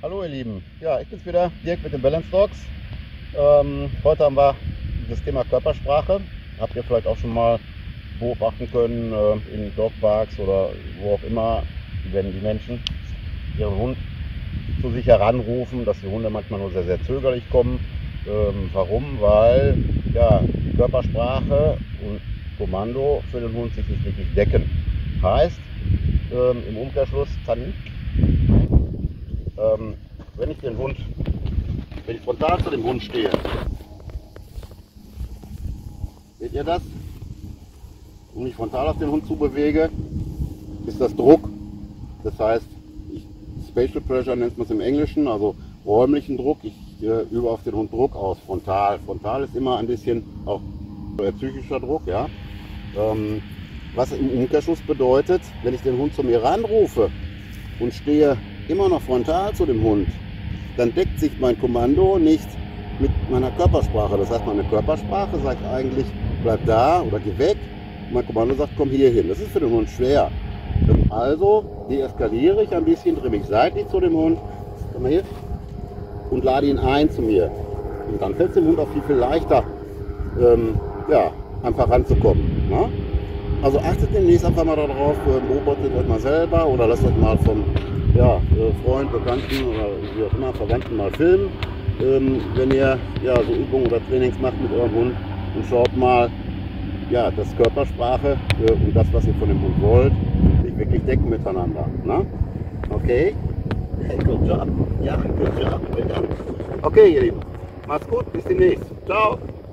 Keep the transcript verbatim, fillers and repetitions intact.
Hallo ihr Lieben, ja, ich bin's wieder, Dirk mit den Balance Dogs. Ähm, heute haben wir das Thema Körpersprache. Habt ihr vielleicht auch schon mal beobachten können äh, in Dogparks oder wo auch immer, wenn die Menschen ihren Hund zu sich heranrufen, dass die Hunde manchmal nur sehr, sehr zögerlich kommen. Ähm, warum? Weil ja, Körpersprache und Kommando für den Hund sich nicht wirklich decken. Heißt, ähm, im Umkehrschluss kann ähm, wenn ich den Hund, wenn ich frontal zu dem Hund stehe, seht ihr das? Und mich frontal auf den Hund zu bewege, ist das Druck. Das heißt, ich, Spatial Pressure nennt man es im Englischen, also räumlichen Druck. Ich äh, übe auf den Hund Druck aus, frontal. Frontal ist immer ein bisschen auch äh, psychischer Druck, ja. Ähm, was im Umkehrschluss bedeutet, wenn ich den Hund zu mir ranrufe und stehe immer noch frontal zu dem Hund, dann deckt sich mein Kommando nicht mit meiner Körpersprache. Das heißt, meine Körpersprache sagt eigentlich, bleib da oder geh weg. Mein Kommando sagt, komm hier hin. Das ist für den Hund schwer. Also deeskaliere ich ein bisschen, drehe mich seitlich zu dem Hund, komm mal hier, und lade ihn ein zu mir. Und dann fällt es dem Hund auch viel, viel leichter, ähm, ja, einfach ranzukommen. Ne? Also achtet demnächst einfach mal darauf, beobachtet euch mal selber oder lasst euch mal vom ja, Freund, Bekannten oder wie auch immer, Verwandten mal filmen, ähm, wenn ihr ja, so Übungen oder Trainings macht mit eurem Hund und schaut mal, ja, dass Körpersprache äh, und das, was ihr von dem Hund wollt, sich wirklich decken miteinander. Ne? Okay? Hey, good job. Ja, good job. Okay, ihr Lieben. Macht's gut, bis demnächst. Ciao.